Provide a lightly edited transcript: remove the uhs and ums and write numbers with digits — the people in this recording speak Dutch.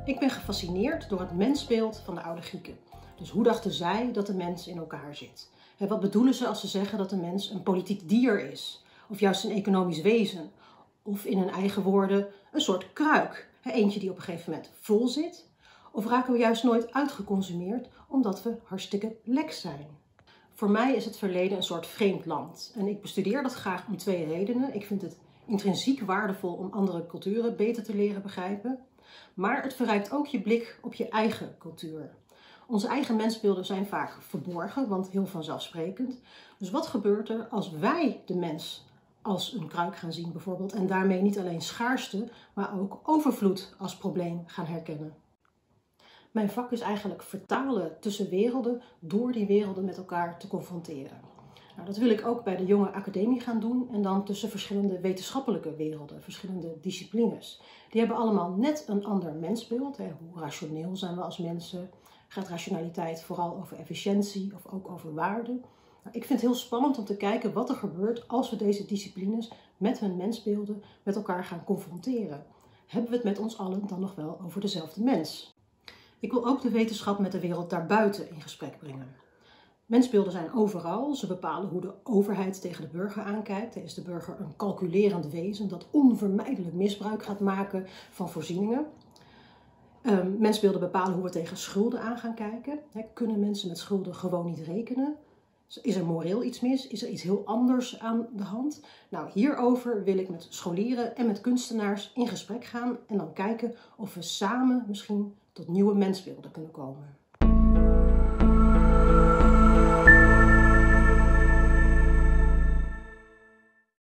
Ik ben gefascineerd door het mensbeeld van de oude Grieken. Dus hoe dachten zij dat de mens in elkaar zit? Wat bedoelen ze als ze zeggen dat de mens een politiek dier is? Of juist een economisch wezen? Of in hun eigen woorden een soort kruik? Eentje die op een gegeven moment vol zit? Of raken we juist nooit uitgeconsumeerd omdat we hartstikke lek zijn? Voor mij is het verleden een soort vreemd land. En ik bestudeer dat graag om twee redenen. Ik vind het intrinsiek waardevol om andere culturen beter te leren begrijpen. Maar het verrijkt ook je blik op je eigen cultuur. Onze eigen mensbeelden zijn vaak verborgen, want heel vanzelfsprekend. Dus wat gebeurt er als wij de mens als een kruik gaan zien bijvoorbeeld en daarmee niet alleen schaarste, maar ook overvloed als probleem gaan herkennen? Mijn vak is eigenlijk vertalen tussen werelden door die werelden met elkaar te confronteren. Nou, dat wil ik ook bij de jonge academie gaan doen en dan tussen verschillende wetenschappelijke werelden, verschillende disciplines. Die hebben allemaal net een ander mensbeeld. Hoe rationeel zijn we als mensen? Gaat rationaliteit vooral over efficiëntie of ook over waarde? Nou, ik vind het heel spannend om te kijken wat er gebeurt als we deze disciplines met hun mensbeelden met elkaar gaan confronteren. Hebben we het met ons allen dan nog wel over dezelfde mens? Ik wil ook de wetenschap met de wereld daarbuiten in gesprek brengen. Mensbeelden zijn overal. Ze bepalen hoe de overheid tegen de burger aankijkt. Is de burger een calculerend wezen dat onvermijdelijk misbruik gaat maken van voorzieningen? Mensbeelden bepalen hoe we tegen schulden aan gaan kijken. Kunnen mensen met schulden gewoon niet rekenen? Is er moreel iets mis? Is er iets heel anders aan de hand? Nou, hierover wil ik met scholieren en met kunstenaars in gesprek gaan en dan kijken of we samen misschien tot nieuwe mensbeelden kunnen komen.